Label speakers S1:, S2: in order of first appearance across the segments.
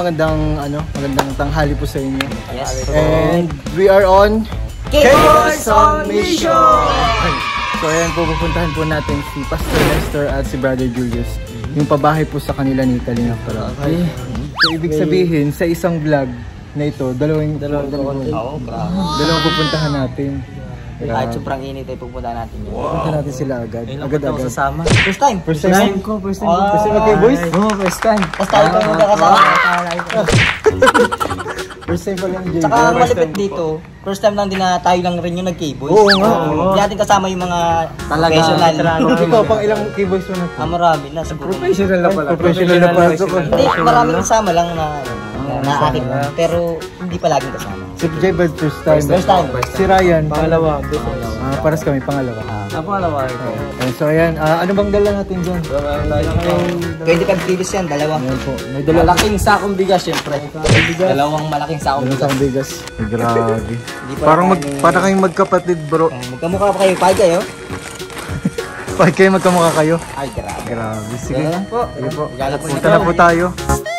S1: magandang tanghali po sa inyo.
S2: Yes.
S1: And we are on
S2: K-Boys on Mission!
S1: So ayan po, pupuntahan po natin si Pastor Nestor at si Brother Julius. Yung pabahay po sa kanila ni Kalingap Rab. Okay. So ibig sabihin, sa isang vlog na ito, dalawang pupuntahan natin.
S2: Kahit sobrang init ay pupunta natin yun.
S1: Pupunta natin sila agad. Agad-agad.
S2: Sasama. First time.
S1: First time ko. First time ko kay boys? Oo, first time.
S2: Tapos tayo pa muna kasama.
S1: First time pa lang yung
S2: Tsaka ang malipit dito, first time lang din na tayo lang rin yung nag-K-Boys.
S1: Oo nga.
S2: Hindi natin kasama yung mga professional.
S1: Ikaw, pang ilang K-Boys mo na po?
S2: Marami na.
S1: Professional na pala. Professional na pala.
S2: Hindi, maraming kasama lang na akin. Pero hindi pa laging kasama.
S1: Si J-Bud first time.
S2: First time.
S1: Si Ryan.
S3: Pangalawa.
S1: Paras kami, pangalawa.
S3: Pangalawa.
S1: So ayan, ano bang dala natin dyan?
S2: 25 kilos yan, dalawa.
S1: Ayan po. May dala.
S3: Malaking sakong bigas syempre.
S2: Dalawang malaking sakong
S1: bigas. Grabe. Para kayong magkapatid bro.
S2: Magkamukha pa kayo, pahit kayo?
S1: Pahit kayo, magkamukha kayo?
S2: Ay, grabe.
S1: Grabe, sige.
S2: Sige po.
S1: Punta na po tayo.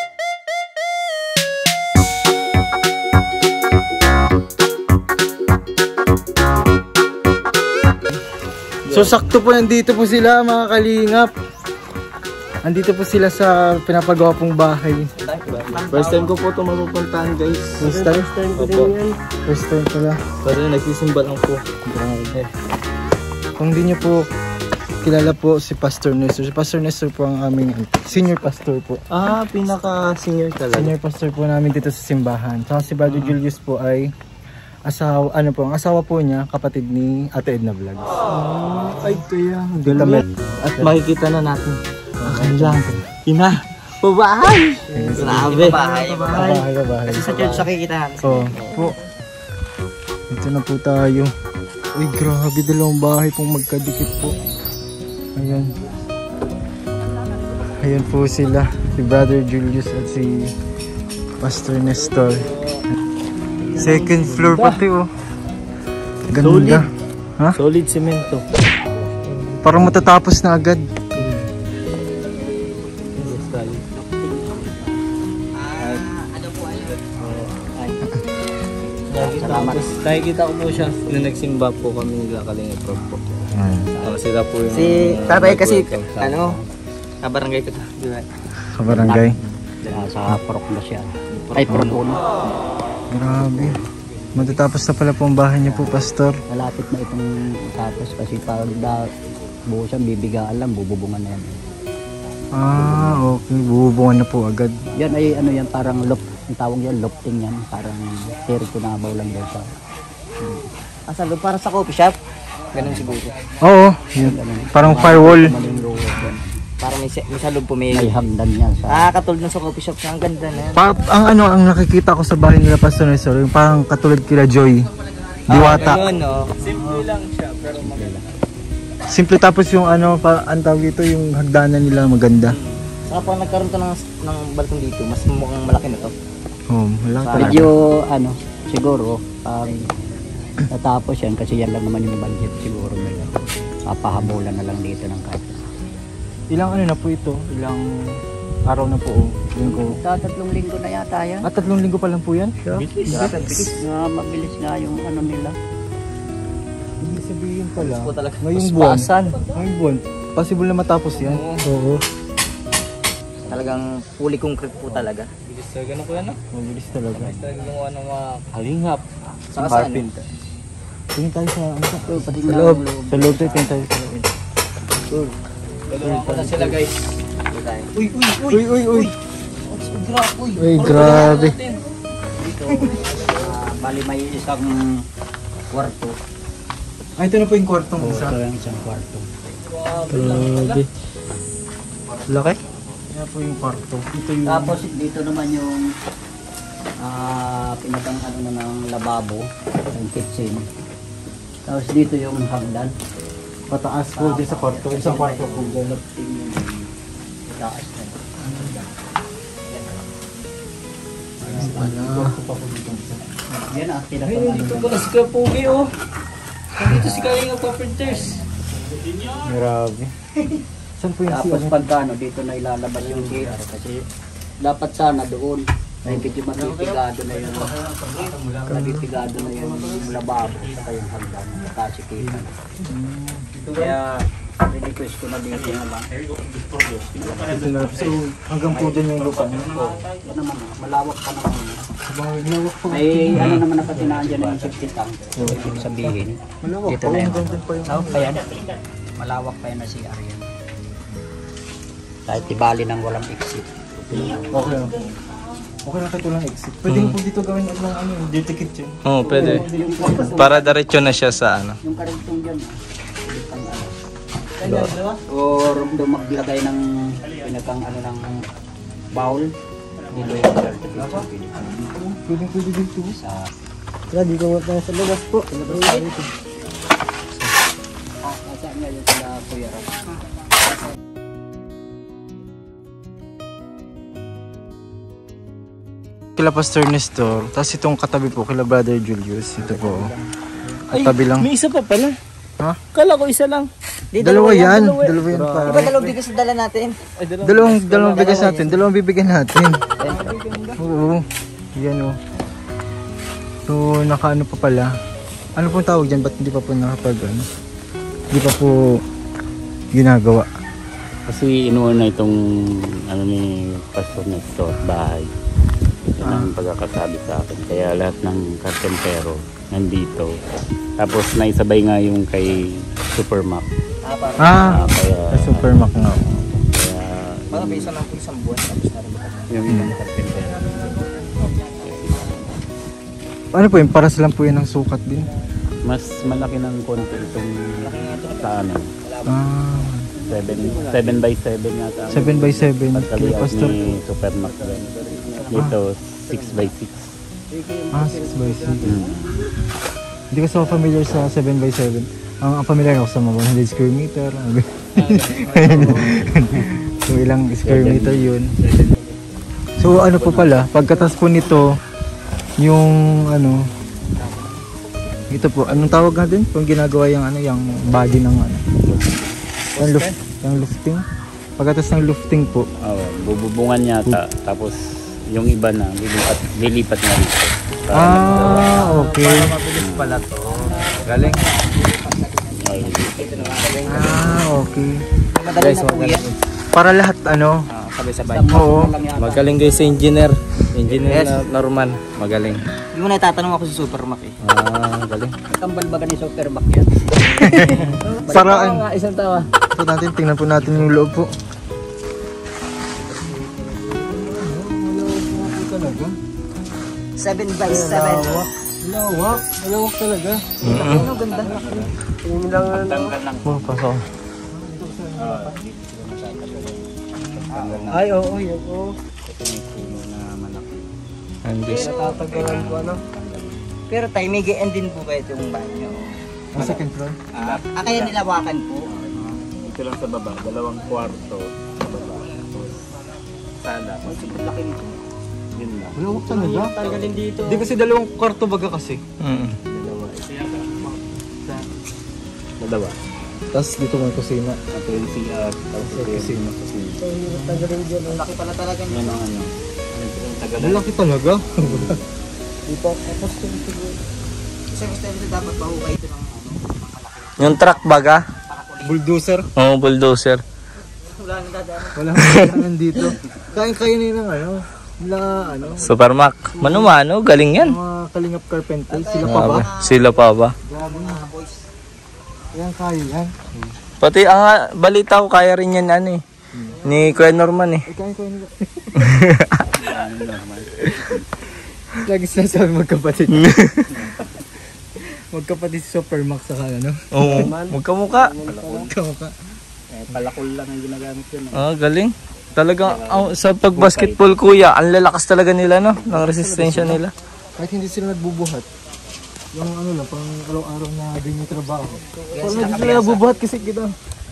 S1: So sakto po, nandito po sila mga kalingap. Andito po sila sa pinapagawa pong bahay.
S3: First time ko po ito mapupuntahan guys.
S1: First time ko din yan. First time pala.
S3: Pero nagsisimba lang po.
S1: Grabe. Kung di nyo po kilala po si Pastor Nestor. Si Pastor Nestor po ang aming senior pastor po.
S3: Pinaka-senior talaga.
S1: Senior pastor po namin dito sa simbahan. Tsaka si Brother Julius po ay ang asawa po niya, kapatid ni Ate Edna Vlogs.
S3: Ay, kaya.
S1: At
S3: makikita na natin ang kanilang babahay.
S2: Grabe.
S1: Bahay.
S2: Kasi sa church nakikita natin.
S1: Oo. Po. Ito na po tayo. Uy, grabe, dalawang bahay pong magkadikit po. Ayan. Ayan po sila. Si Brother Julius at si Pastor Nestor. Second floor pati oh. Ganda.
S3: Solid.
S1: Ha?
S3: Solid semento.
S1: Parang matatapos na agad.
S3: Nakikita ko po siya na nagsimba po kami nila Kalingap Rab po. Sila po yung...
S2: Si Tatay kasi, kabarangay ko ito.
S1: Kabarangay?
S4: Sa Prok na siya. Ay, Prok 1.
S1: Grabe. Matatapos na pala po ang bahay niyo po, Pastor.
S4: Malapit na itong tapos kasi pag buo siya, bibigaan lang, bububungan na yan.
S1: Okay. Bububungan na po agad.
S4: Yan ay ano yan, parang loft. Ang tawag yan, lofting yan. Parang terikunabaw lang daw sa...
S2: Para sa coffee shop? Ganun siguro.
S1: Oo. Yun. Parang firewall.
S2: Parang may salog po may
S4: hamdan yan.
S2: Katulad ng sa coffee shop. Ang ganda na yan.
S1: Ang nakikita ko sa bahay nila, Pastor Nestor, yung parang katulad kila Joy. Diwata.
S3: Simple lang siya, pero maganda.
S1: Simple, tapos yung ang tawag ito, yung hagdanan nila maganda.
S2: Saka pag nagkaroon to ng balkon dito, mas mukhang malaki na to.
S1: Malaki talaga.
S4: Medyo siguro, pag natapos yan, kasi yan lang naman yung budget siguro nila. Papahabulan na lang dito ng kahit.
S1: Ilang na po ito? Ilang araw na po? Linggo?
S4: 3 linggo na yata yan.
S1: 3 linggo pa lang po yan?
S4: Bilis. Mabilis nga yung nila.
S1: Hindi sabihin pala.
S2: Ngayong buwan.
S1: Ngayong buwan. Possible na matapos yan? Oo.
S2: Talagang fully concrete po talaga.
S3: Bilis talaga na kuya, no?
S1: Mabilis talaga.
S3: Bilis talaga gumawa ng mga kalingap.
S2: Saka saan?
S1: Tingin tayo sa
S4: Sa
S1: loob. Sa loob tayo, tingin tayo sa loob.
S3: Dalawa ko na sila guys.
S1: Uy! Uy, grabe.
S4: Dito, bali may isang kwarto.
S1: Ito na po yung kwartong isa.
S4: Ito yung isang kwarto.
S1: Grabe. Laki? Ito po yung kwarto.
S4: Tapos dito naman yung pinatang ng lababo, yung kitchen. Tapos dito yung hagdan.
S1: Pataas po dito sa kwarto. Isang kwarto po dyan.
S4: Taas na. Yan
S3: Ay, dito pala si Kapugi oh. Dito si Kalingap Carpenters.
S1: Grabe. Saan po yung
S4: tapos pagka dito na ilalabas yung gate kasi dapat sana doon. Medyo magpipigado na yun. Nagpipigado na yung lababo sa yung hagdan. Kasikitan. Kaya request ko na dito na lang.
S1: So hanggang po dyan yung lupa.
S4: Yan naman, malawak pa naman. May ano naman na patinaan dyan yung safety tank. So, ibig sabihin, dito na yung malawak pa yan na si Arian. Kahit ibali nang walang exit.
S1: Okay. Okay na ito lang exit. Pwede po dito gawin ng ano, dirty kitchen.
S3: Oo, pwede. Para diretso na siya sa ano.
S4: Yung karagtong dyan, or maglagay ng pinakang ano ng bowl. Dito yung
S1: Pwede dito.
S2: Kaya di ko nga sa labas po.
S4: Saan nga yung sila Kuya Rob?
S1: Kila Pastor Nestor, tapos itong katabi po kila Brother Julius. Ito po. Katabi lang.
S3: May isa pa pala.
S1: Ha?
S3: Kala ko isa lang.
S1: Dalawa yan. Dalawa yan pa.
S2: Diba dalawang bigas na dala natin?
S1: Dalawang bigas natin. Dalawang bibigyan natin. Oo. Yan o. So, nakaano pa pala. Ano pong tawag dyan? Ba't hindi pa po nakapag ano? Hindi pa po ginagawa.
S5: Kasi inuuna itong ano ni Pastor Nestor, bahay. Ito ang pagkakasabi sa akin. Kaya lahat ng karpentero nandito. Tapos naisabay nga yung kay Supermac.
S1: Kaya Supermac nga.
S5: Kaya
S2: Mga may isang buwan tapos na rin.
S5: yung ibang karpentero.
S1: Ano po yun? Para silang po yun ng sukat din.
S5: Mas malaki ng konti itong sa amin. 7 by 7 yata.
S1: 7 by 7.
S5: Pagkalias
S1: Pastor.
S5: ni Supermac din. Dito 6 by 6.
S1: 6 by 6. Hindi kasi ako familiar sa 7 by 7. Ang familiar ako sa mga 100 square meter. So ilang square meter yun. So ano po pala, pagkatas po nito, yung ano, ito po, anong tawag nga din? Kung ginagawa yung ano, yung body ng ano, yung lufting. Pagkatas ng lufting po.
S5: Bububungan yata. Tapos yung iba na lilipat na rito.
S1: Okay.
S3: Mabilis pala to. Galing.
S1: Okay.
S2: Madali na po yan.
S1: Para lahat ano,
S3: Sabay-sabay.
S1: oo.
S3: Magaling guys sa engineer. Engineer na Norman. Magaling.
S2: Hindi mo na itatanong ako sa Supermac eh.
S3: Galing.
S4: Kambal baga ni Supermac yan.
S1: Saraan.
S3: Isang tawa.
S1: So natin, tingnan po natin yung loob po.
S2: 7 by 7.
S1: Lawak talaga.
S2: Ano ganda?
S1: Oh, pasok.
S2: Ay, oo, yun. Oo.
S1: Tatagalan ko ano?
S2: Pero tayo, may gaan din po ba itong banyo?
S1: Ang second floor?
S2: Kaya nilawakan po.
S5: Ito lang sa baba, 2 kwarto sa baba. Tapos sala.
S2: Laki nito.
S5: Yun lang.
S1: Lawak talaga.
S2: Tanggalin dito.
S1: Di kasi dalawang kwarto baga kasi.
S5: Dalawa.
S1: Tapos dito may kusina.
S5: Ito yung CR. Tapos ito yung kusina.
S2: Tanggalin dyan. Laki pala talaga niya.
S5: Yan ang ano.
S1: Malaki talaga.
S2: Dito. Tapos ito siguro. Kasi gusto nito dapat mahukay ito ng malaki.
S3: Yung truck baga?
S1: Bulldozer.
S3: Oo, bulldozer.
S2: Wala nang dadaan.
S1: Wala kang dito. Kaya na yun ng ano. Ano.
S3: Supermac. Mano-mano, galing yan.
S1: Mga Kalingap Carpenter. Sila pa ba?
S3: Sila pa ba?
S1: Grabe na. Yan kaya yan.
S3: Pati ang balita ko kaya rin yan ano eh. Ni Kuya Norman eh.
S1: Kaya nila. Lagi sinasabi magkapatid. Magkapatid si Supermac sa ano?
S3: Oo, magkamukha.
S1: Magkamukha.
S5: Palakol lang ang ginagamit yun.
S3: Galing. Talagang sa pag-basketball kuya, ang lalakas talaga nila no, ng resistensya nila.
S1: Kahit hindi sila nagbubuhat. Yung ano lang, pang araw-araw na ganyan trabaho. Kung hindi sila nagbubuhat kasi kita.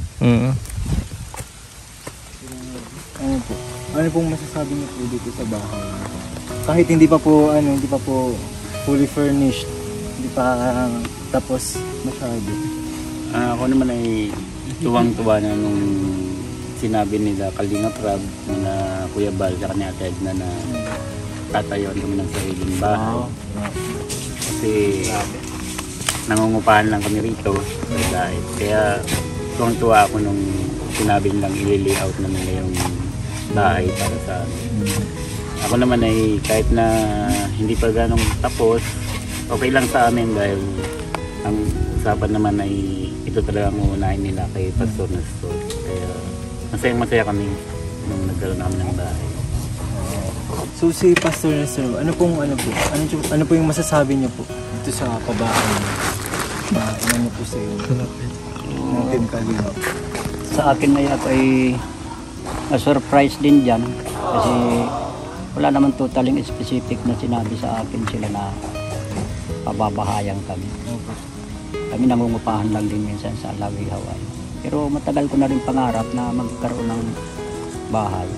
S1: Ano po? Ano pong masasabi niyo po dito sa bahay? Kahit hindi pa po fully furnished, hindi pa tapos masyado.
S5: Ako naman ay tuwang-tuwa na nung sinabi nila Kalingap Rob na Kuya Bal sa kanya Ted na tatayuan kami ng sariling bahay. Kasi nangungupahan lang kami rito dahil. Kaya tuwang-tuwa ako nung sinabi nilang i-layout na nila yung bahay para sa amin. Ako naman ay kahit na hindi pa ganong tapos, okay lang sa amin dahil ang usapan naman ay ito talaga ang uunahin nila kay Pastor Nestor. Kaya masayang-masaya kami nung nagkaroon namin ng bahay.
S1: So si Pastor Nestor, ano po yung masasabi niyo po dito sa pabahay na ano po sa iyo ng Team Kalingap?
S4: Sa akin na ako ay na-surprise din dyan kasi wala naman totaling specific na sinabi sa akin sila na pababahayan kami. Kami nangungupahan lang din minsan sa Lawi, Hawaii. Pero matagal ko na rin pangarap na magkaroon ng bahay.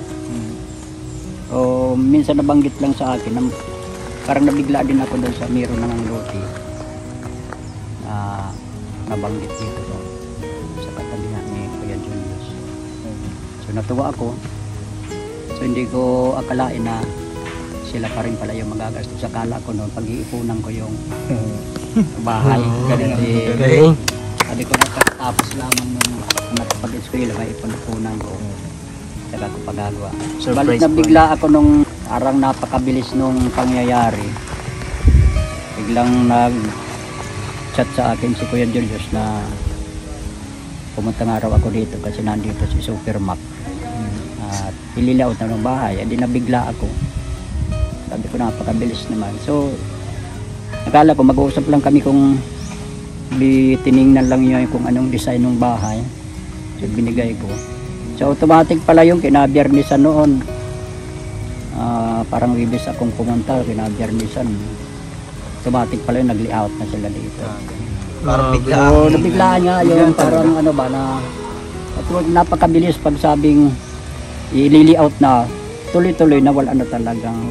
S4: O minsan nabanggit lang sa akin na parang nabigla din ako doon sa Miro ng Loti na nabanggit dito sa katabihan ni Kuya Julius. So natuwa ako. So hindi ko akalain na sila pa rin pala yung magagastos. Akala ko noon pag-iipunan ko yung bahay. Ganun sabi ko nakatapos lamang nung nakapag-eskwela may ipunan ko. Saka ko pagagawa. Balik na bigla ako nung arang napakabilis nung pangyayari. Biglang nag-chat sa akin si Kuya Julius na pumunta nga raw ako dito kasi nandito si Supermac. At ililaot na ng bahay. Hindi nabigla ako. Sabi ko napakabilis naman. So, nakala ko mag-uusap lang kami kung tiningnan lang niya kung anong design ng bahay. So, binigay ko. So automatic pala yung kinabiyernisan noon. Parang ibig akong pumunta kinabiyernisan. Automatic pala yung nag-layout na sila dito.
S2: Parang
S4: So nabiglaan nga yung parang ano ba na napakabilis pag sabing i-layout na tuloy-tuloy na wala na talagang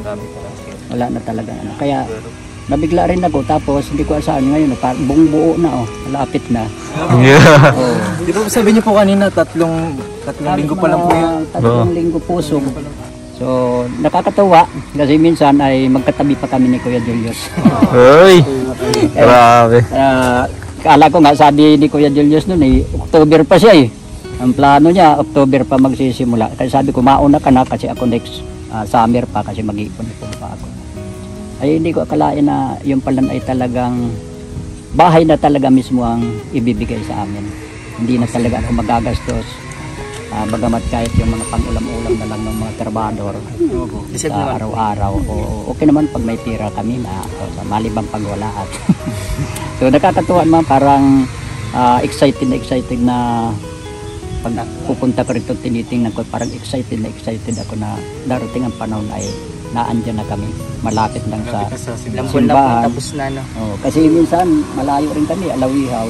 S4: ano. Kaya nabigla rin ako tapos hindi ko asahan ngayon buong buo na malapit na.
S1: Yeah.
S4: Oh.
S1: Di ba sabi niyo po kanina tatlong linggo pa lang po yun?
S4: Tatlong linggo pusog. So nakakatawa kasi minsan ay magkatabi pa kami ni Kuya Julius.
S1: Hoy! Grabe.
S4: Kala ko nga sabi ni Kuya Julius noon October pa siya eh. Ang plano niya October pa magsisimula. Kasi sabi ko mauna ka na kasi ako next summer pa kasi mag-iipon-ipon pa ako. Ay hindi ko akalain na yung pala ay talagang bahay na talaga mismo ang ibibigay sa amin. Hindi na talaga ako magagastos. Bagamat kahit yung mga pang-ulam-ulam na lang ng mga trabador sa araw-araw. Okay naman pag may tira kami na sa malibang pagwala at so nakakatuwa naman parang excited na pag pupunta ko rito tinitingnan ko parang excited ako na darating ang panahon ay naandyan na kami malapit lang sa simbahan.
S2: Tapos na no.
S4: Kasi minsan malayo rin kami Alawihaw.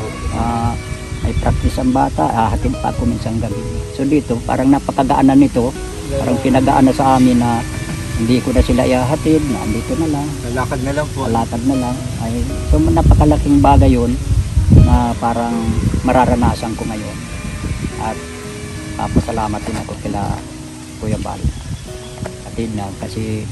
S4: May practice ang bata, hatid pa ako minsan gabi. So dito, parang napakagaanan nito. Parang pinagaan na sa amin na hindi ko na sila ihahatid, na andito na lang.
S1: Lalakad na lang po.
S4: Lalakad na lang. So napakalaking bagay yun na parang mararanasan ko ngayon. At pasalamat din ako kila Kuya Bal. Hatid na kasi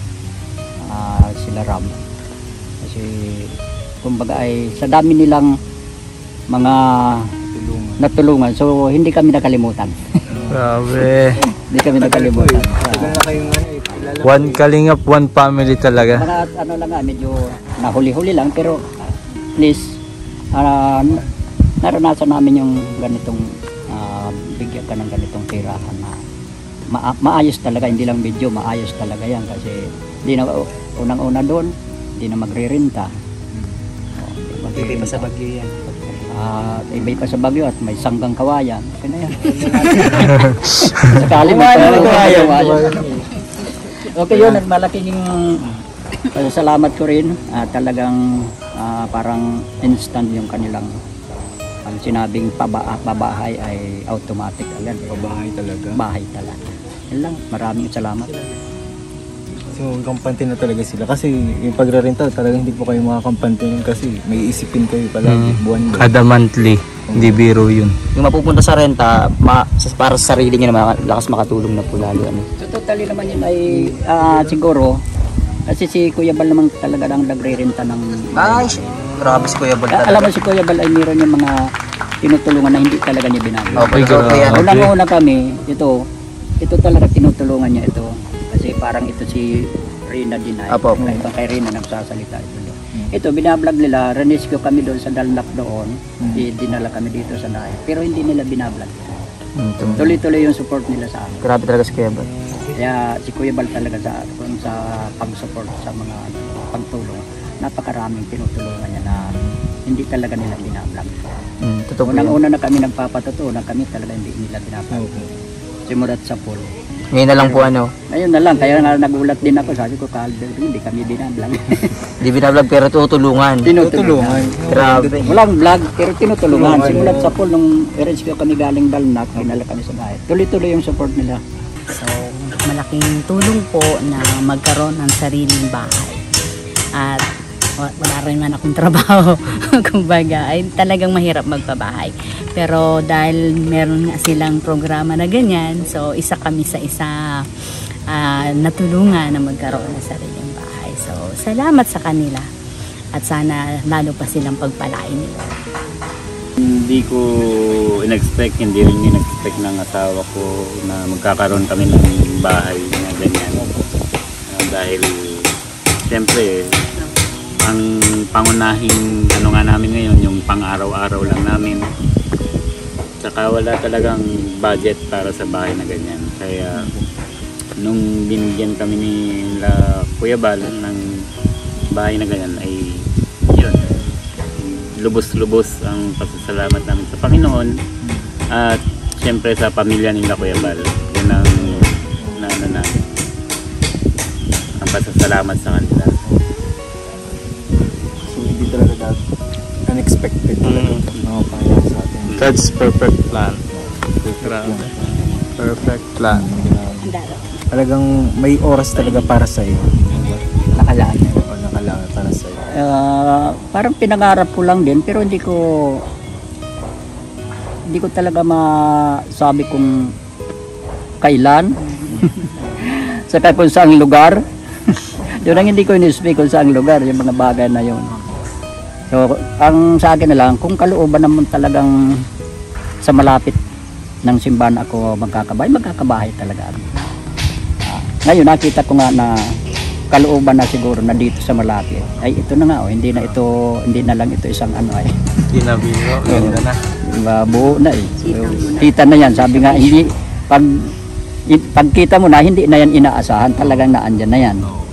S4: sila Ram. Kasi kumbaga ay sa dami nilang mga natulungan. So hindi kami nakalimutan.
S1: Grabe.
S4: Hindi kami nakalimutan.
S1: One Kalingap, one family talaga.
S4: Mga ano lang nga, medyo nahuli-huli lang pero at least naranasan namin yung ganitong bigyan ka ng ganitong tirahan na maayos talaga, hindi lang medyo maayos talaga yan kasi hindi na unang-una doon, hindi na magre-renta.
S2: Ibig pa sa Bagyo yan.
S4: Ibay pa sa Bagyo at may sanggang kawayan. Okay na yan. Sakali may kawayan. Okay yun, malaking salamat ko rin. Talagang parang instant yung kanilang ang sinabing pabahay ay automatic agad.
S1: Pabahay talaga.
S4: Bahay talaga. Yan lang, maraming salamat.
S1: So kampante na talaga sila kasi yung pagrarenta talagang hindi po kayo makakampante nun kasi may isipin kayo palagi buwan.
S3: Kada monthly, hindi biro yun.
S2: Yung mapupunta sa renta, para sa sarili niya naman, lakas makatulong na po lalo.
S4: So totally naman yun ay siguro Kasi si Kuya Bal naman talaga ang nagre-renta ng
S2: Ay, grabe si Kuya Bal
S4: Alam mo si Kuya Bal ay meron yung mga tinutulungan na hindi talaga niya binago.
S2: Ay, grabe yan.
S4: Unang-una kami, ito talaga tinutulungan niya ito. Kasi parang ito si Rina Dinay.
S2: Apo.
S4: Kay Rina nagsasalita ito. Ito, binablog nila, rescue kami doon sa Dalnak doon. Dinala kami dito sa Naya. Pero hindi nila binablog. Tuloy-tuloy yung support nila sa amin.
S2: Grabe talaga si Kuya Bal.
S4: Kaya si Kuya Bal talaga sa pag-support sa mga pagtulong, napakaraming tinutulungan niya na hindi talaga nila binablog.
S2: Totoo po yun.
S4: Unang-una na kami nagpapatotoo na kami talaga hindi nila binablog. Simulat sa pool.
S2: Ngayon na lang po ano.
S4: Ngayon na lang, kaya nga nagulat din ako. Sabi ko, Calder, hindi kami binablog.
S2: Hindi binablog pero tutulungan.
S4: Tinutulungan.
S2: Grabe.
S4: Walang vlog, pero tinutulungan. Simulat sa pool, nung rescue kami galing Dalnak, dinala kami sa bahay. Tuloy-tuloy yung support nila.
S6: So, malaking tulong po na magkaroon ng sariling bahay. At wala rin man akong trabaho. Kumbaga, ay talagang mahirap magpabahay. Pero dahil meron nga silang programa na ganyan, so isa kami sa natulungan na magkaroon ng sariling bahay. So, salamat sa kanila. At sana lalo pa silang pagpalain nila.
S5: Hindi ko in-expect, hindi rin in-expect ng asawa ko na magkakaroon kami ng bahay na ganyan. Dahil siyempre ang pangunahing ano nga namin ngayon, yung pang-araw-araw lang namin. Saka wala talagang budget para sa bahay na ganyan. Kaya nung binigyan kami ni Kuya Bal ng bahay na ganyan ay yun, lubos-lubos ang pasasalamat namin sa Panginoon at siyempre sa pamilya nila Kuya Bal. Yun ang ang pasasalamat sa kanila.
S1: So hindi talaga unexpected talaga mga pangyayari sa atin.
S3: God's perfect plan. Grabe. Perfect plan.
S1: Talagang may oras talaga para sa iyo.
S4: Nakalaan.
S1: O nakalaan para sa iyo.
S4: Parang pinangarap ko lang din, pero hindi ko talaga masabi kung kailan. Saka kung saang lugar. Doon ang hindi ko in-speak kung saang lugar, yung mga bagay na yun. So, ang sa akin na lang, kung kalooban naman talagang sa malapit ng simbahan ako magkakabahay talaga. Ngayon, nakita ko nga na kalooban na siguro na dito sa malapit. Ay, ito na nga, hindi na lang ito isang ano ay.
S3: Hindi na biro. Ganda na.
S4: Diba, buo na eh. Kita na yan. Sabi nga, hindi, pagkita mo na, hindi na yan inaasahan. Talagang naandyan na yan.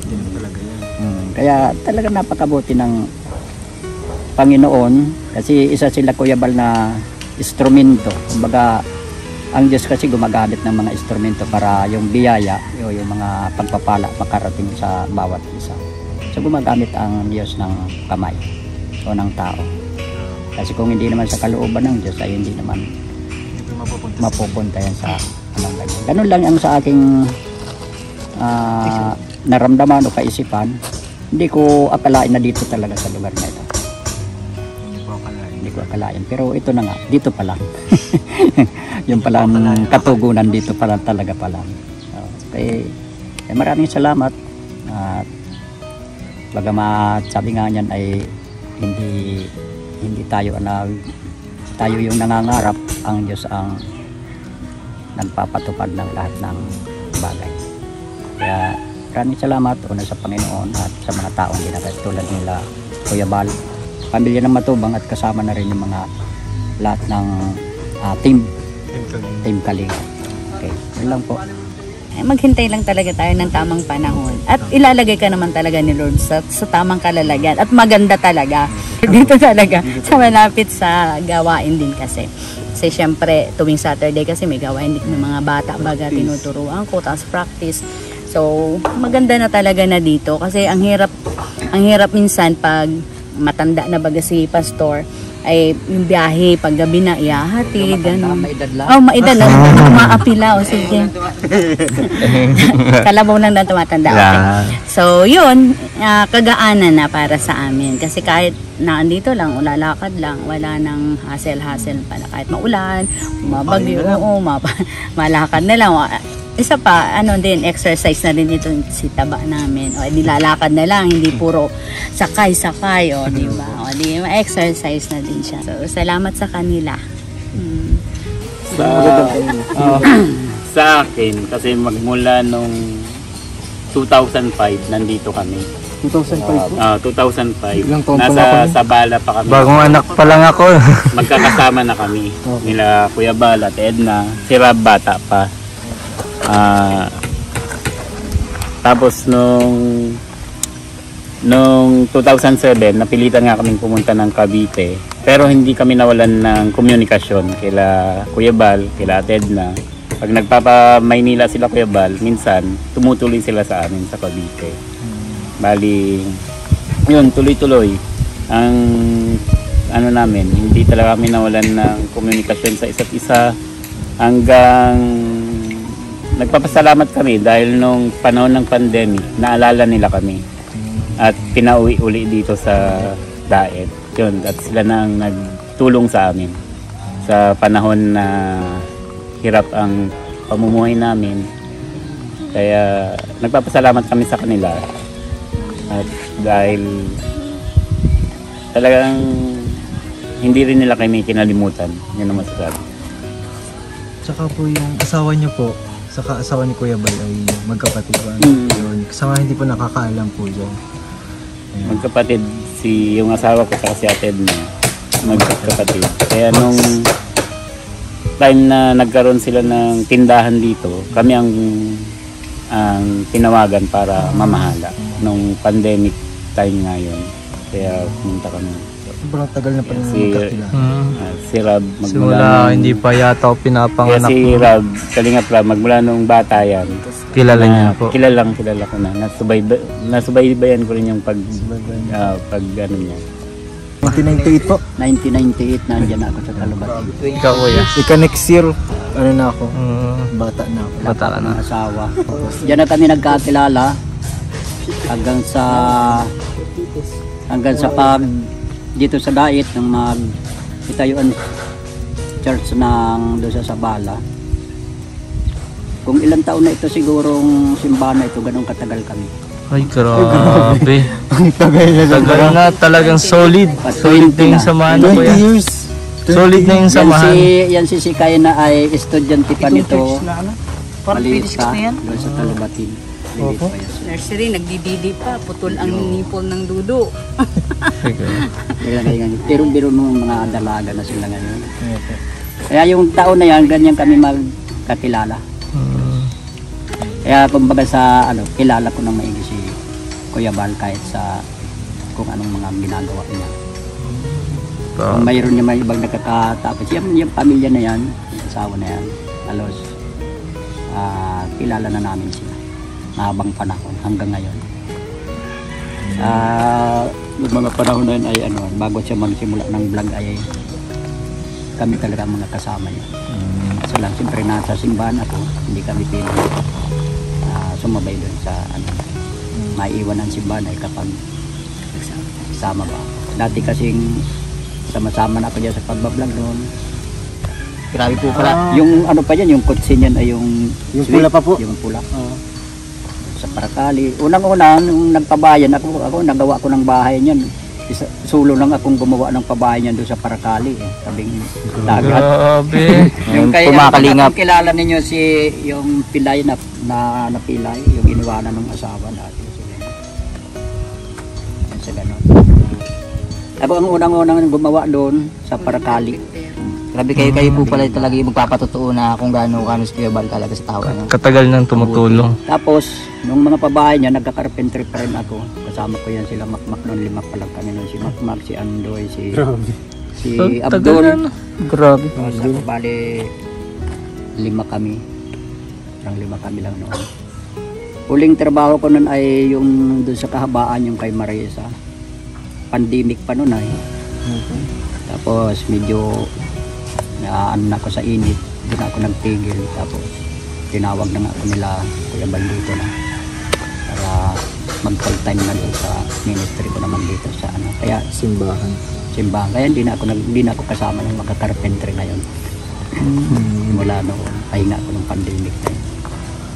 S4: Kaya talagang napakabuti ng Panginoon. Kasi isa sila Kuya Bal na instrumento. Kumbaga, ang Diyos kasi gumagamit ng mga instrumento para yung biyaya, yung mga pagpapala makarating sa bawat isa. So gumagamit ang Diyos ng kamay o ng tao. Kasi kung hindi naman sa kalooban ng Diyos ay hindi naman mapupunta yan sa anong ganyan. Ganun lang ang sa aking naramdaman o kaisipan. Hindi ko akalain na dito talaga sa lugar na ito. Hindi ko akalain. Pero ito na nga, dito pa lang. Yung palang katugunan dito pa lang talaga pa lang. Okay. Maraming salamat. At bagamat sabi nga niyan ay hindi tayo yung nangangarap, ang Diyos ang nagpapatupad ng lahat ng bagay. Kaya maraming salamat una sa Panginoon at sa mga taong tulad nila Kuya Bal, pamilya ng Matubang, at kasama na rin yung mga lahat ng Team Kalinga. Okay, yun lang po.
S6: Maghintay lang talaga tayo ng tamang panahon. At ilalagay ka naman talaga ni Lord sa tamang kalalagyan. At maganda talaga. Dito talaga. Sa malapit sa gawain din kasi. Kasi syempre, tuwing Saturday kasi may gawain din ng mga bata. Baga tinuturuan ko, tapos practice. So, maganda na talaga na dito. Kasi ang hirap minsan pag matanda na baga si pastor, ay yung biyahe pag gabi na iyahatid, gano'n.
S4: Maedad lang.
S6: Oh, maedad lang. Maapila, o sige. Kalabaw lang na tumatanda. Okay. So, yun, kagaanan na para sa amin. Kasi kahit naandito lang, ulalakad lang, wala nang hassle pala. Kahit maulan, mabagyo, malakad na lang. isa pa, ano din, exercise na din ito si taba namin. O, nilalakad na lang, hindi puro sakay-sakay, o, di ba? O, di ba? Exercise na din siya. So, salamat sa kanila.
S5: Sa akin, kasi magmula nung 2005, nandito kami.
S1: 2005 po.
S5: 2005.
S1: Ilang taon pa
S5: Nasa
S1: lang kami?
S5: Sabala pa kami.
S1: Bagong anak pa lang ako.
S5: Magkakasama na kami. Nila Kuya Bal at Edna. Si Rab bata pa. Tapos nung 2007, napilitan nga kaming pumunta ng Cavite. Pero hindi kami nawalan ng komunikasyon kila Kuya Bal, kila Edna. Pag nagpapa-Maynila sila Kuya Bal, minsan tumutuloy sila sa amin sa Cavite. Bali, yun, tuloy-tuloy. Ang ano namin, hindi talaga kami nawalan ng komunikasyon sa isa't isa hanggang nagpapasalamat kami dahil nung panahon ng pandemic, naalala nila kami at pinauwi uli dito sa Daet. Yun, at sila na ang nagtulong sa amin sa panahon na hirap ang pamumuhay namin. Kaya nagpapasalamat kami sa kanila. At dahil talagang hindi rin nila kami kinalimutan. Yun ang masasabi.
S1: Tsaka po yung asawa niyo po, saka asawa ni Kuya Bal ay magkapatid ba? Yun. Kasama hindi po nakakaalam po dyan. Ayan.
S5: Magkapatid yung asawa ko sa si Ate Edna. Magkapatid. Kaya nung time na nagkaroon sila ng tindahan dito, kami ang tinawagan para mamahala nung pandemic time ngayon. Kaya pumunta kami.
S1: Sobrang tagal na pala
S5: Si-
S1: magkakilala.
S5: Si Rab
S3: Simula hindi pa yata ako
S5: Kaya
S3: pinapanganak.
S5: si Rab, Kalingap Rab, magmula nung bata yan.
S3: Kilala niya po.
S5: Kilala ko na. Nasubaybayan ko rin yung pag ano niya.
S1: 1998 po.
S4: 1998, nandyan ako sa Kalabati.
S3: Ikaw kuya.
S1: Ika next year, ano na ako,
S3: Mm,
S1: bata na ako.
S3: bata ka na.
S4: Ng asawa. Diyan na kami nagkakilala hanggang sa pag dito sa Daet nang itayuan church ng doon sa Sabala. Kung ilang taon na ito sigurong simbahan na ito, ganun katagal kami.
S3: Ay, grabe.
S1: Ang tagal na
S3: Tagal na, talagang solid. Solid na yung samahan ko
S1: 20
S3: kuya.
S1: years.
S3: Solid na yung samahan.
S4: Yan si Sikay na ay estudyante pa nito.
S2: Na ano? Parang
S4: Maliit
S2: Phoenix
S4: pa,
S2: na yan.
S4: doon sa Talubatin. Maliit pa yan.
S6: Nursery, nagdididi pa, putol ang nipol ng dudo.
S4: Pero biro nung mga dalaga na sila ngayon. Kaya yung taon na yan, ganyan kami magkakilala. Kaya kumbaga sa kilala ko ng maigi si Kuya Bal kahit sa kung anong mga ginagawa niya. Kung mayroon niya may ibang nakakatapos, yung pamilya na yan, yung asawa na yan, halos kilala na namin sila. Mahabang panahon hanggang ngayon. Yung mga panahon na yun ay bago siya magsimula ng vlog ay kami talaga ang mga kasama niya. So lang, siyempre nasa simbahan ako, hindi kami piling sumabay doon sa maiiwan ang simbahan ay kapag sama ba. Dati kasing sama-sama na ako dyan sa pagbablog noon.
S2: Grabe po pala.
S4: Yung pa dyan, yung kotse niyan ay yung
S2: pula pa po?
S4: Yung pula. Sa Paracali. Unang-una, nung nagpabayan, ako nagawa ko ng bahay niyan. Sulo lang akong gumawa ng pabahay niyan doon sa Paracali. Tabing dagat.
S3: Grabe.
S4: Yung kay
S2: Pumakalingap.
S4: kilala ninyo si yung pilay na napilay, yung iniwanan ng asawa natin. Yan sa ganon. Ako ang unang-unang gumawa doon sa Paracali.
S2: Grabe kayo po pala talaga yung magpapatotoo na kung gaano si Kuya Bal talaga sa tao.
S3: Katagal nang tumutulong.
S4: Tapos, nung mga pabahay niya, nagka-carpentry pa rin ako. Kasama ko yan sila Makmak noon, 5 pa lang kami noon. Si Makmak, si Andoy, si Abdul.
S3: Grabe.
S4: So, bali, 5 kami. Parang 5 kami lang noon. Huling trabaho ko noon ay yung doon sa kahabaan, yung kay Marisa. Pandemic pa noon ay. Tapos medyo na ako sa init, doon ako nagtigil. Tapos tinawag na nga ako nila Kuya Bal dito na para mag full time na doon sa ministry ko naman dito sa kaya
S1: Simbahan.
S4: Kaya hindi na ako kasama ng mga carpentry ngayon. Mula noon pahinga ako ng pandemic na yun.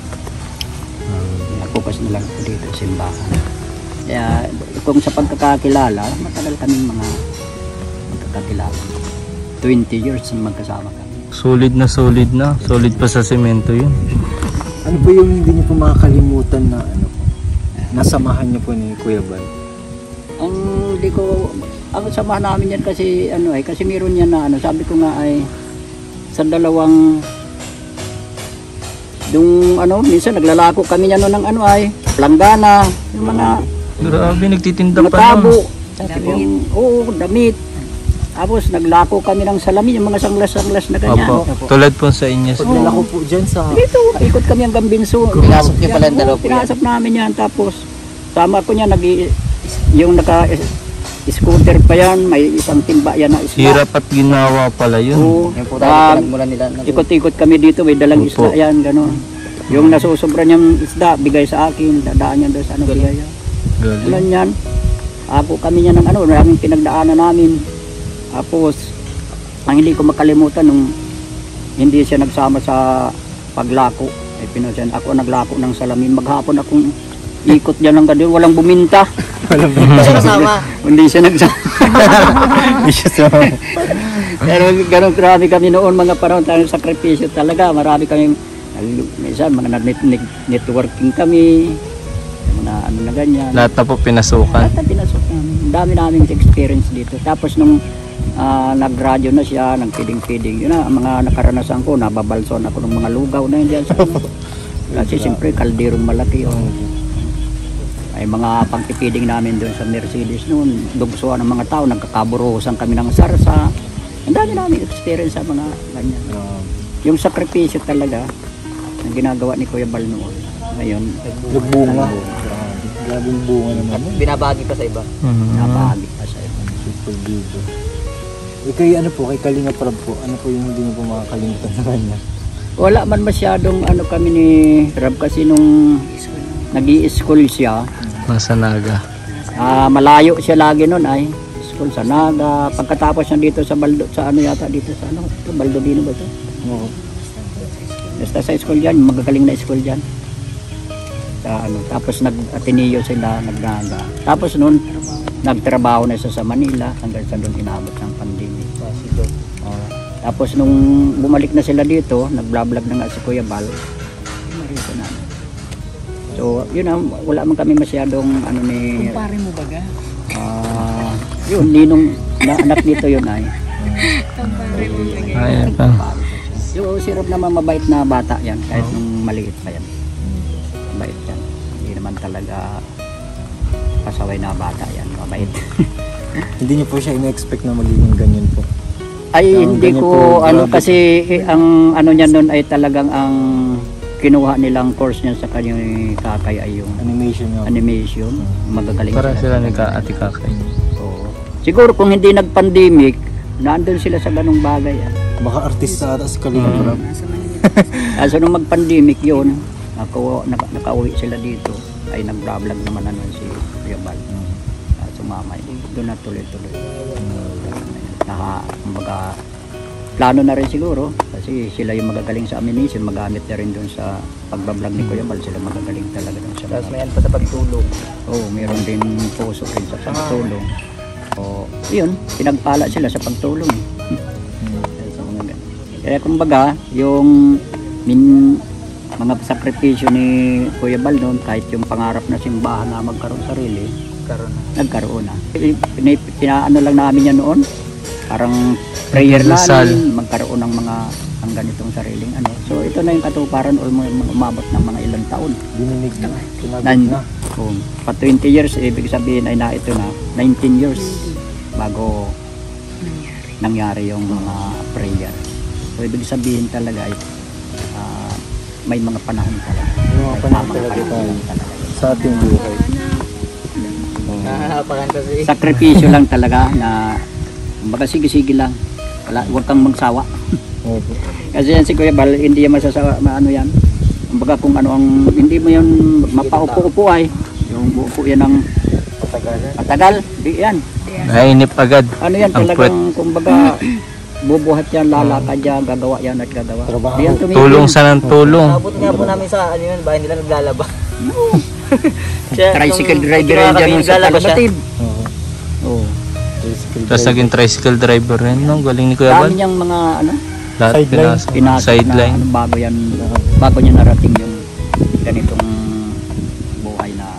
S4: focus na lang ako dito sa simbahan. Kaya kung sa pagkakakilala, matagal kaming mga magkakakilala. 20 years na magkasama kami.
S3: Solid na. Solid pa sa semento yun.
S1: Ano po yung hindi niyo po makakalimutan na ano po? Nasamahan niyo po ni Kuya Bal?
S4: Ang samahan namin yan kasi kasi meron yan na sabi ko nga ay sa dalawang minsan naglalako kami niyan ng planggana, yung mga
S3: Grabe, nagtitinda pa
S4: tabo,
S3: nun.
S4: damit. Tapos naglako kami ng salamin, yung mga sanglas-sanglas na ganyan.
S3: Opo, tulad po sa inyo.
S1: Pagdala ko po dyan sa...
S4: Dito, ikot kami hanggang Binso.
S2: Pinasok niyo pala yung dalawa po yan.
S4: Pinasok namin yan. Tapos, sama ko niya, yung naka-scooter pa yan, may isang timba yan na isla.
S3: Hirap at ginawa pala yun.
S4: Oo.
S2: Yung po tayo pinagmulan nila.
S4: Ikot-ikot kami dito, may dalang
S3: Opo.
S4: isla yan, gano'n. Yung nasusobra niyang isda, bigay sa akin, dadaan niya doon sa bigay yan.
S3: Galing.
S4: Ilan yan? Ako kami niya ng maraming pinagdaanan namin. Tapos, ang hindi ko makalimutan nung hindi siya nagsama sa paglako. Ako naglako ng salamin. Maghapon akong ikot dyan ng gano'n, walang buminta.
S2: Kasi kasama.
S4: Hindi siya nagsama. Hindi siya sama. Pero gano'n grabe kami noon, mga panahon tayo sakripisyo talaga. Marami kami, minsan mga networking kami. Na na ganyan.
S3: Lahat na po pinasukan.
S4: Lahat na pinasok namin. Ang dami naming experience dito. Tapos nung nag-radyo na siya, nag-feeding. Yun na, ang mga nakaranasan ko, nababalson ako ng mga lugaw na yun dyan. Kasi siyempre, kalderong malaki yun. Ay mga pang-feeding namin doon sa Mercedes noon. Dugsuan ng mga tao, nagkakaburusan kami ng sarsa. Ang dami namin experience sa mga ganyan. Yung sakripisyo talaga, na ginagawa ni Kuya Bal noon. Ngayon,
S1: Nagbunga. Grabing bunga naman.
S2: Binabagi pa sa iba.
S4: napahagi pa siya.
S1: Super bibo. Kay kay Kalinga Prab po, ano po yung hindi niyo po makakalimutan sa kanya?
S4: Wala man masyadong kami ni Rab kasi nung nag-i-school siya,
S3: Nasa Naga.
S4: malayo siya lagi noon ay school sa Naga. Pagkatapos niya dito sa Baldo, sa dito sa ito, Baldovino ba ito?
S1: Oo.
S4: Basta sa school dyan, magagaling na school dyan. Sa tapos nag-Ateneo sila, nag-Naga. Tapos noon, nagtrabaho na siya sa Manila hanggang sa doon inabot ng pandemic. Tapos nung bumalik na sila dito, nag-vlog na nga si Kuya Bal. Marito na. So, yun wala man kami masyadong ni...
S6: Kumpare mo baga?
S4: Yun, ninong na anak dito yun ay.
S6: Kumpare mo baga?
S3: Ayan pa.
S4: Yung si Rob naman mabait na bata yan, kahit nung maliit pa yan. Mabait yan. Hindi naman talaga pasaway na bata yan, mabait.
S1: Hindi niyo po siya ina-expect na magiging ganyan po?
S4: Ay hindi
S1: ganyan
S4: ko
S1: po, grabe.
S4: kasi ang niya noon ay talagang ang kinuha nilang course niya sa kanyang kakay ay yung animation. Magagaling
S3: Para sila ni
S4: talaga.
S3: Ate Kakay.
S4: Oo. Siguro kung hindi nag-pandemic, nandun sila sa ganung bagay.
S1: Baka artista ata si Kalinga Prab.
S4: Kaso nung mag-pandemic yun, nakauwi sila dito, ay nag-vlog naman si Kuya Bal. Sumama, doon na tuloy-tuloy. Kumbaga, plano na rin siguro kasi sila yung magagaling sa animation, magamit na rin doon sa pagbablog ni Kuya Bal, sila magagaling talaga doon sa
S2: Tapos may pa sa pagtulong.
S4: Oo, mayroon din puso rin sa pagtulong. O, yun, pinagpala sila sa pagtulong. Kaya kumbaga, yung mga sakripisyo ni Kuya Bal noon, kahit yung pangarap na simbahan na magkaroon sarili, nagkaroon na. Pinaano lang namin yan noon, parang prayer namin, magkaroon ng mga ang ganitong sariling So ito na yung katuparan, umabot ng mga ilang taon.
S1: Dininig na, sinagot na.
S4: Pa 20 years, ibig sabihin ay ito na, 19 years bago nangyari yung mga prayer. So ibig sabihin talaga ay may mga panahon talaga.
S1: May mga panahon talaga tayo sa ating buhay.
S4: Sakripisyo lang talaga na baga sige lang. Huwag kang magsawa. Kasi yan si Kuya Bal, hindi yan masasawa, yan. Baga kung ano ang, hindi mo yan mapaupo-upo ay. Yung upo yan ng matagal, di yan.
S3: Nainip agad.
S4: Ano yan
S3: Ang
S4: talagang, kumbaga, bubuhat yan, lalakad yan, gagawa yan at gagawa. Di yan tumigil.
S3: Tulong sa ng tulong.
S2: Abutin nga po namin sa ano yun, bahay nila naglalaba.
S4: Tricycle driver yan dyan sa Talabatid.
S1: Oo.
S4: Oo.
S3: Tapos naging tricycle driver rin, no? Galing ni Kuya
S4: Dami
S3: Bal.
S4: niyang mga ano,
S3: Lahat pinasok.
S4: pinasok na
S3: Sideline.
S4: ano, bago niya narating yung ganitong buhay na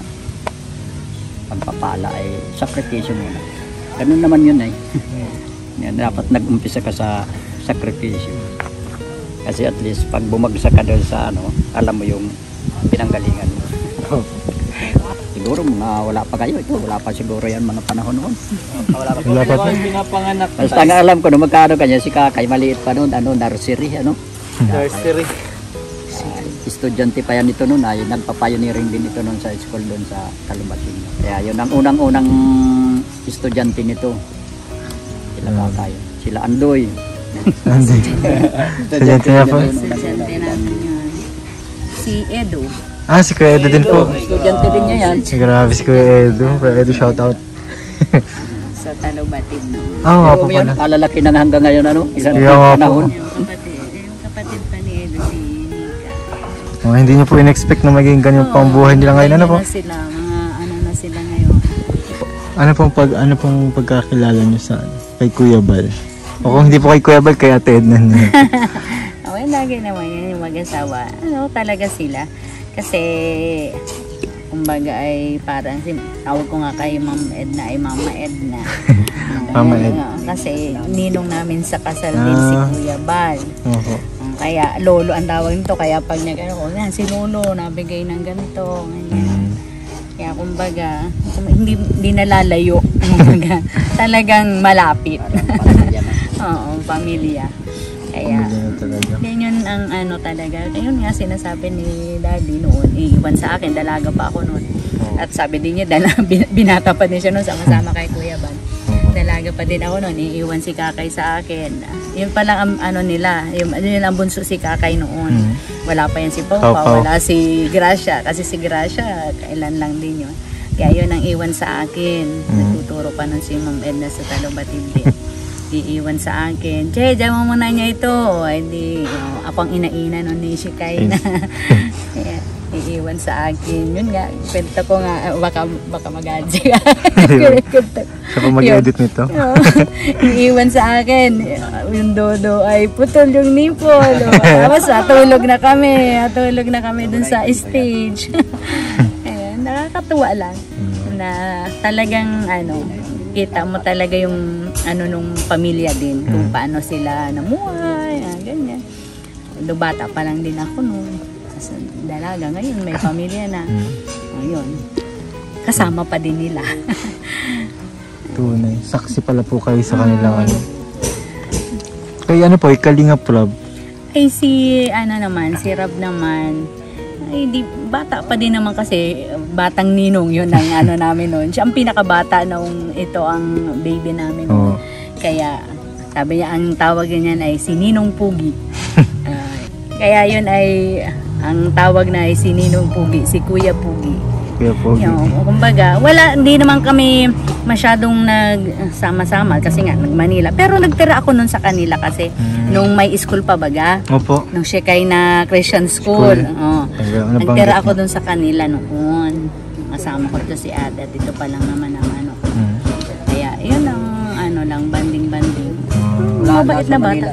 S4: pagpapala ay sakripisyo muna. Ganun naman yun eh. Yan, dapat nag-umpisa ka sa sakripisyo. Kasi at least pag bumagsak ka doon sa ano, alam mo yung pinanggalingan mo. Siguro wala pa kayo ito, wala pa siguro yan mga panahon noon.
S1: Wala pa.
S3: Pinapanganak.
S4: Basta nga alam ko no magkano kanya si Kakay, maliit pa noon, ano, nursery, ano.
S3: Nursery.
S4: Estudyante pa yan ito noon, ay nagpa-pioneering din ito noon sa school doon sa Kalubasin. Kaya yun ang unang-unang estudyante nito. Sila Kakay, sila Andoy.
S1: Estudyante nga po.
S6: Estudyante namin yun. Si Edo.
S1: Ah, si Kuya Edo din po.
S4: Estudyante din niya yan.
S1: Grabe si Kuya Edo. Kuya Edo, shoutout.
S6: Sa Talabatid naman.
S1: Oo, nga po
S4: Pero yun,
S1: pala.
S4: kalalaki na hanggang ngayon, ano, isang
S1: Kaya nga po.
S4: panahon.
S6: Yung kapatid pa ni Edo, si Nika.
S1: Oh, hindi niyo po in-expect na maging ganyan pa ang buhay nila ngayon. Ano po?
S6: Na sila, mga ano na sila ngayon.
S1: Ano pong pagkakilala niyo sa kay Kuya Bal? O kung hindi po kay Kuya Bal, kay Ate Edna.
S6: Okay, lagi naman yan yung mag-asawa. Ano talaga sila. Kasi, kumbaga ay parang, tawag ko nga kay Ma'am Edna ay Mama Edna.
S1: Mama Edna.
S6: Kasi ninong namin sa kasal din si Kuya Bal.
S1: Opo.
S6: Kaya lolo ang tawag nito. Kaya pag nag-ano ko, yan si lolo, nabigay ng ganito. Ganyan. Kaya kumbaga, hindi nalalayo. Kumbaga, talagang malapit. Oo, pamilya. Kaya, yan yun ang ano talaga. Ayun nga sinasabi ni Daddy noon, iiwan sa akin, dalaga pa ako noon. At sabi din niya, binata pa din siya noon, sama-sama kay Kuya Bal. Dalaga pa din ako noon, iiwan si Kakay sa akin. Yun pa lang ang ano nila, yun ang bunso si Kakay noon. Wala pa yan si Papa, wala si Gracia. Kasi si Gracia, kailan lang din yun. Kaya yun ang iwan sa akin. Nagtuturo pa nun si Ma'am Edna sa Talabatid din. Iiwan sa akin. Che, diyan mo muna niya ito. Hindi, ako ang ina-ina nun ni Shikay na. Kaya, iiwan sa akin. Yun nga, kwento ko nga, baka mag-adject.
S1: Siya po mag-edit nito.
S6: Iiwan sa akin. Yung dodo ay putol yung nipol. Tapos tulog na kami dun sa stage. Ayan, nakakatuwa lang. Na talagang kita mo talaga yung nung pamilya din, kung paano sila namuhay, ganyan. Bata pa lang din ako noon. Kasi dalaga, ngayon may pamilya na. Ayun. Kasama pa din nila.
S1: Tunay. Saksi pala po kayo sa kanilang Kaya ano po, Kalingap Rob?
S6: Ay si Rab naman, ay di, bata pa din naman kasi batang ninong yun ang namin noon. Siya ang pinakabata nung ito ang baby namin noon. Kaya sabi niya ang tawag niyan ay si Ninong Pugi. Kaya yun ay ang tawag na ay si Ninong Pugi, si Kuya Pugi.
S1: Kuya Pugi.
S6: Kumbaga, hindi naman kami masyadong nagsama-sama kasi nga nag-Manila. Pero nagtira ako nun sa kanila kasi nung may school pa baga.
S1: Opo.
S6: Nung Shekay na Christian School. Nagtira ako dun sa kanila noon. Kasama ko to si Ada. Dito pa lang naman ang Kaya yun ang lang, banding-banding. Mabait na bata.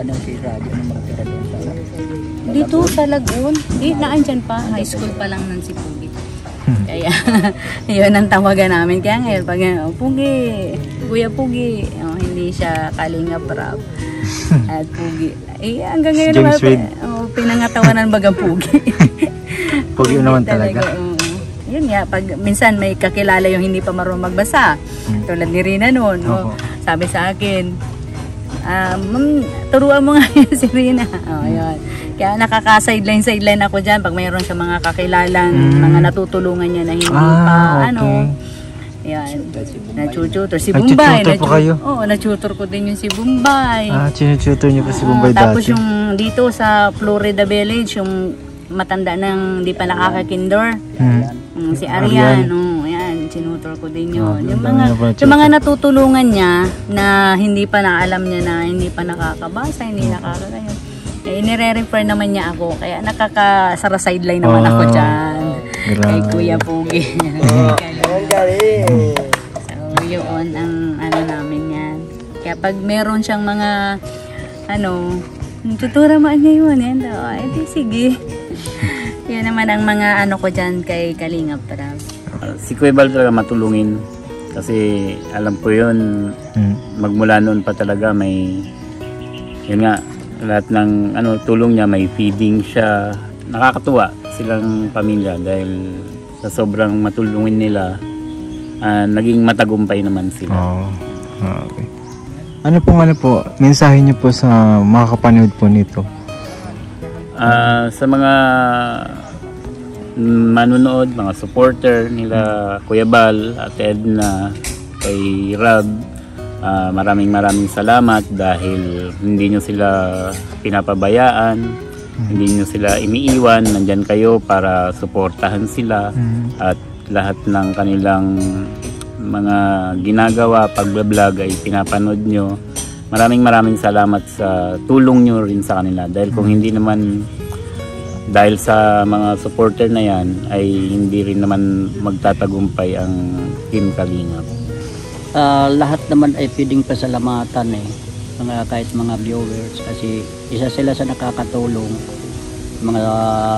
S6: Dito sa Lagun. Naandyan pa. High school pa lang nun si Pugi. Kaya, yun ang tawagan namin. Kaya ngayon, pag Pugi, Kuya Pugi, hindi siya Kalingap Rob. At Pugi. Hanggang ngayon naman, pinangatawanan bagang Pugi.
S1: Pugi naman talaga.
S6: Yun nga, pag minsan may kakilala yung hindi pa marunong magbasa. Tulad ni Rina noon. Sabi sa akin, turuan mo nga yun si Rina. Yun. Kaya nakaka-sideline ako dyan pag mayroon siya mga kakilalang mga natutulungan niya na hindi pa yan. Na-tutor si Bumbay.
S1: Na-tutor po kayo?
S6: Oo, na-tutor ko din yung si Bumbay.
S1: Tinututor niyo po si Bumbay dati.
S6: Tapos yung dito sa Florida Village, yung matanda nang di pa nakaka-kinder. Si Arian. Yan. tinutur ko din yun. Yung
S1: dami na pala
S6: yung mga natutulungan niya na hindi pa naalam niya na hindi pa nakakabasa, hindi nakakagayon. Eh, nire-refer naman niya ako. Kaya nakakasara sideline naman ako dyan. Kay Kuya Pugi. So, yun ang ano namin yan. Kaya pag meron siyang mga tuturamaan niya yun. Yan daw. Di sige. Yan naman ang mga ko dyan kay Kalingap Prab.
S5: Si Kuya Bal talaga matulungin kasi alam ko yun, magmula noon pa talaga may yun nga, lahat ng tulong niya, may feeding siya. Nakakatuwa silang pamilya dahil sa sobrang matulungin nila, naging matagumpay naman sila.
S1: Okay. Ano po, mensahe niyo po sa mga kapanood po nito?
S5: Sa mga manunood, mga supporter nila Kuya Bal at Edna, kay Rab, maraming salamat dahil hindi nyo sila pinapabayaan, hindi nyo sila iniiwan, nandyan kayo para suportahan sila at lahat ng kanilang mga ginagawa, pagbablog ay pinapanood nyo. Maraming salamat sa tulong nyo rin sa kanila dahil kung hindi naman dahil sa mga supporter na yan ay hindi rin naman magtatagumpay ang Team Kalingap.
S4: Lahat naman ay pwedeng pasalamatan kahit mga viewers kasi isa sila sa nakakatulong, mga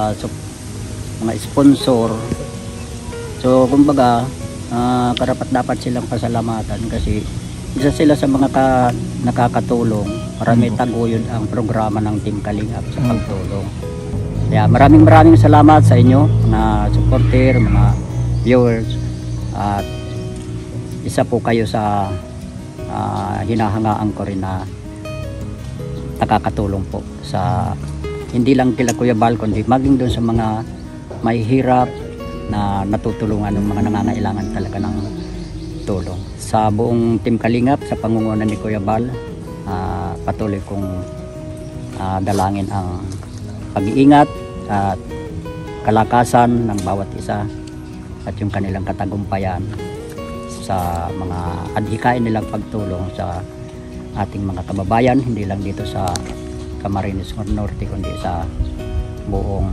S4: sponsor. So kumbaga karapat dapat silang pasalamatan kasi isa sila sa mga nakakatulong. Marami taguyod ang programa ng Team Kalingap sa pagtulong. Kaya maraming salamat sa inyo mga supporter, mga viewers, at isa po kayo sa hinahangaan ko rin na nakakatulong po sa hindi lang kila Kuya Bal kundi maging doon sa mga mahihirap na natutulungan ng mga nangangailangan talaga ng tulong. Sa buong Team Kalingap, sa pangunguna ni Kuya Bal, patuloy kong dalangin ang pag-iingat at kalakasan ng bawat isa at yung kanilang katagumpayan sa mga adhikain nilang pagtulong sa ating mga kababayan, hindi lang dito sa Camarines Norte kundi sa buong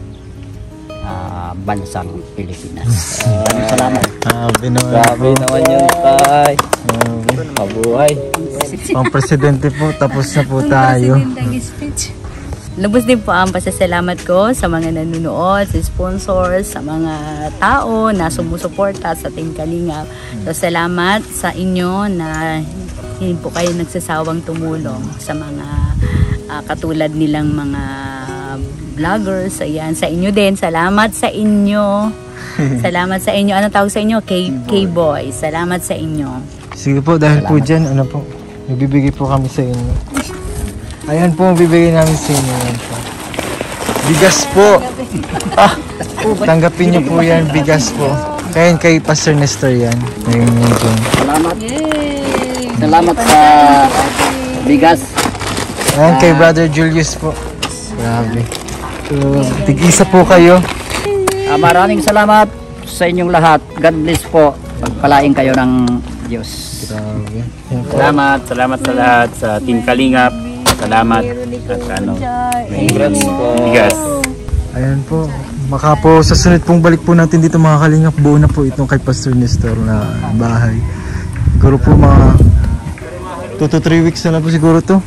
S4: bansang Pilipinas. Salamat.
S3: Grabe naman yun, tay. Mabuhay.
S1: Pang presidente po, tapos na po tayo.
S6: Lubos din po ang pasasalamat ko sa mga nanonood, sa sponsors, sa mga tao na sumusuporta sa Team Kalingap. So, salamat sa inyo na hindi po kayo nagsasawang tumulong sa mga katulad nilang mga vloggers. Ayan, sa inyo din. Salamat sa inyo. Salamat sa inyo. Ano tawag sa inyo? K-Boy. Salamat sa inyo.
S1: Sige po, dahil po dyan, nagbibigay po kami sa inyo. Ayan po, bibigay namin sa inyo. Yan po. Bigas po. Tanggapin niyo po yan, bigas po. Kaya kay Pastor Nestor yan. Ngayon yan dyan.
S4: Salamat. Salamat sa bigas.
S1: Ayan kay Brother Julius po. Grabe. So, tig-isa po kayo.
S4: Maraming salamat sa inyong lahat. God bless po. Pagpalain kayo ng Diyos.
S1: Grabe.
S5: Salamat sa lahat sa Team Kalingap. Salamat at bigas.
S1: Ayan po. Baka po sa sunod pong balik po natin dito mga Kalingap, buo na po itong kay Pastor Nestor na bahay. Siguro po mga 2 to 3 weeks na po siguro to.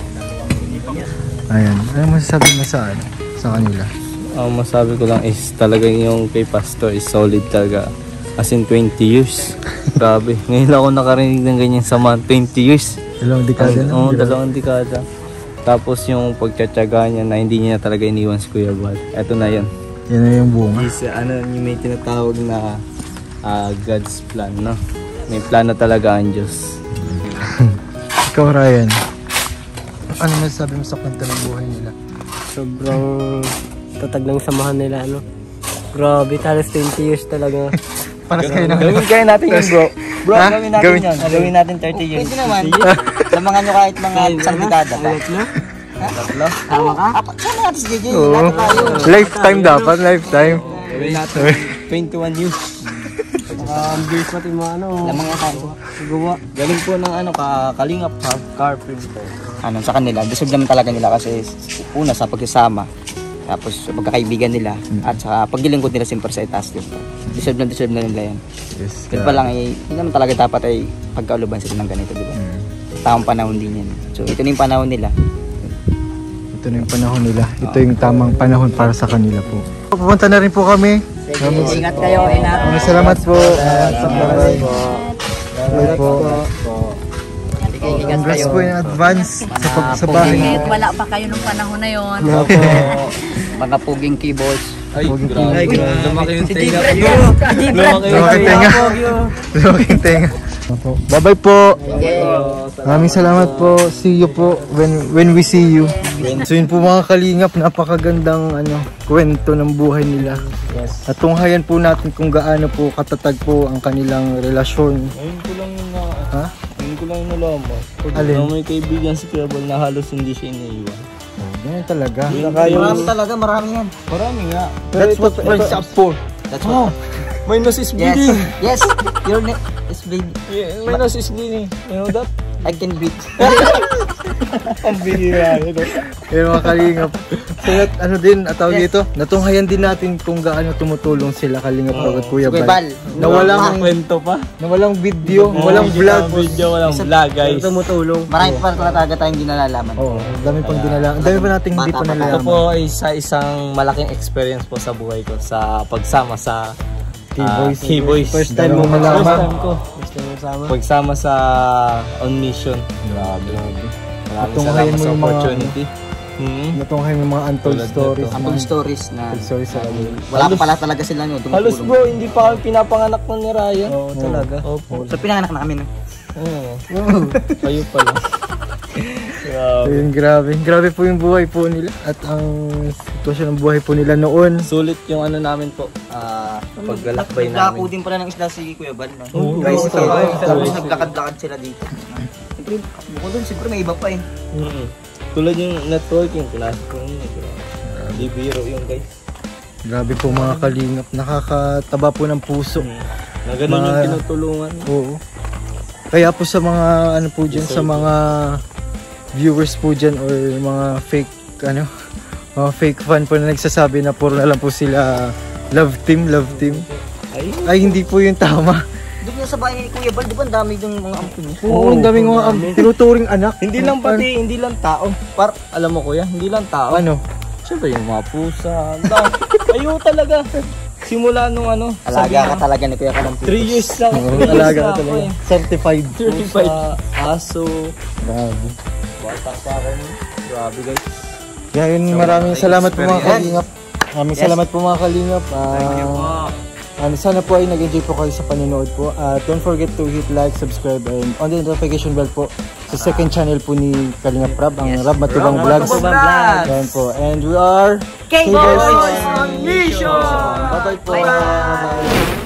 S1: Ayan. Ano masasabi mo sa kanila?
S3: Ang masabi ko lang is talaga yung kay Pastor is solid talaga. As in 20 years. Grabe. Ngayon ako nakarinig ng ganyan sa mga 20 years.
S1: Dalawang dekada na.
S3: Oo, 2 dekada. Tapos yung pagtsatsaga niya na hindi niya talaga iniwan si Kuya Bal. Eto na yan.
S1: Yan na yung bunga.
S3: Is, yung may tinatawag na God's plan, no? May plano talaga ang Diyos.
S1: Ikaw, Ryan. Ano masasabi mo sa kwento ng buhay nila?
S2: Sobrang tatag ng samahan nila, Grabe, talos 20 years talaga.
S1: Para kayo na.
S3: Gawin natin yun, bro.
S2: Bro, gawin natin yan. Gawin natin 30 years. Pwede naman. Lamangan nyo kahit mga isang dekada pa.
S3: Tatlo?
S2: Tama ka? Sama natin si JJ.
S1: Oo.
S2: Lahat tayo.
S1: Lifetime dapat, lifetime.
S3: Gawin natin 21 years.
S2: Ang bilis pati mga ano.
S4: Lamang nga tayo.
S2: Gawa.
S3: Galing po ng ano, Kalingap Carpenter.
S2: Ano sa kanila, deserve naman talaga nila kasi una sa pagsasama, tapos sa pagkakaibigan nila, at saka paglilingkod nila siyempre sa itaas din. Deserve na nila yan.
S1: Yes,
S2: Yun pa lang ay, hindi naman talaga dapat ay pagkauluban sila ng ganito, di ba? Tamang panahon din yan. So ito na yung panahon nila.
S1: ito na yung panahon nila. Ito yung tamang panahon para sa kanila po. Pupunta na rin po kami.
S4: Ingat kayo, ingat.
S1: Maraming salamat po. Bye-bye. Bye po.
S4: Ingat
S1: Congrats
S4: kayo.
S1: po in advance sa bahay.
S6: Kahit wala pa kayo nung panahon na yon.
S4: Mga puging keyboards.
S3: Ay, grabe. Lumaki yung tenga.
S1: Lumaking tenga. Lumaking tenga. Bye-bye po. Maraming salamat po. See you po when we see you. So yun po mga kalingap, napakagandang kwento ng buhay nila. At tunghayan po natin kung gaano po katatag po ang kanilang relasyon.
S3: Ngayon ko lang yung
S1: Ha?
S3: Ngayon ko lang nalaman.
S1: Alin?
S3: Na may kaibigan si Kuya Bal na halos hindi siya iniiwan.
S1: Ganyan talaga.
S2: Marami talaga, marami yan.
S3: Marami nga.
S1: That's what friends are for.
S2: That's what.
S3: Minus is
S2: Yes,
S3: bleeding.
S2: yes, your name is big.
S3: Yeah, minus is bleeding. You know that?
S2: I can beat.
S3: Ang bihira.
S1: Pero mga kalingap. So tawag dito, natunghayan din natin kung gaano tumutulong sila Kalingap at Kuya
S2: Kuya
S1: Bal.
S2: Bal.
S1: Na walang,
S3: kwento pa.
S1: na walang video, walang vlog.
S3: Walang vlog, guys.
S1: Tumutulong.
S2: Marami pa talaga tayong hindi nalalaman.
S1: Oo, dami pang dinala. Dami pa nating hindi pa
S3: Ito
S1: nalalaman.
S3: po ay isang malaking experience po sa buhay ko sa pagsama sa K-Boys.
S1: First time mo malaman.
S3: First time ko. Pagsama sa On Mission. Grabe. Maraming
S1: Tunghayan
S3: salamat
S1: mo
S3: sa
S1: yung mga-
S3: opportunity.
S1: Natunghayan yung mga untold
S3: Tulad
S1: stories.
S3: nito.
S2: Untold stories na
S1: Stories sa kanila.
S2: wala pa pala talaga sila no,
S3: Halos
S2: tumutulong.
S3: bro, hindi pa kami pinapanganak nun ni Ryan. Oo, talaga. Opo.
S2: So pinanganak na kami no.
S3: Oo. Kayo pala.
S1: So yun, grabe. Grabe po yung buhay po nila. At ang sitwasyon ng buhay po nila noon.
S3: Sulit yung ano namin po. Paglalakbay namin.
S2: Naglalako din pala ng isda si Kuya Bal. No?
S3: Oo,
S2: Guys,
S3: oo,
S2: tapos
S3: oo.
S2: naglakad-lakad sila dito. Siyempre, bukod doon, siyempre may iba pa eh.
S3: Tulad yung networking class ko. Hindi biro yung guys.
S1: Grabe po mga kalingap. Nakakataba po ng puso.
S3: Na ganun yung
S1: Mga-
S3: tinutulungan.
S1: Oo. Kaya po sa mga po dyan, sa mga viewers po dyan or mga fake mga fake fan po na nagsasabi na puro na lang po sila love team. Ay hindi po yung tama.
S2: Doon nga sa bahay ni Kuya Bal, di ba ang dami yung mga ampun niya?
S1: Oo, ang daming mga tinuturing anak.
S3: Hindi lang pati, hindi lang tao. Alam mo kuya, hindi lang tao.
S1: Ano?
S3: Siyempre yung mga pusa. Ayo talaga. Simula nung
S2: Alaga ka talaga ni Kuya Kalam.
S3: 3 years lang.
S1: Oo,
S3: 3 years
S1: alaga
S3: na
S1: ka
S3: ako
S1: talaga.
S3: eh.
S1: Certified.
S3: Certified. Aso.
S1: Grabe.
S3: Bata pa ako. Grabe guys.
S1: Kaya yun, maraming salamat po mga
S3: experience.
S1: kalingap. Maraming salamat po mga kalingap. Sana po ay nag-enjoy po kayo sa panonood po. Don't forget to hit like, subscribe, and on the notification bell po sa second channel po ni Kalingap Rab, ang Rab Matubang Vlogs. Yan po. And we are
S6: K-Boys
S1: on Mission! Bye-bye po. Bye-bye.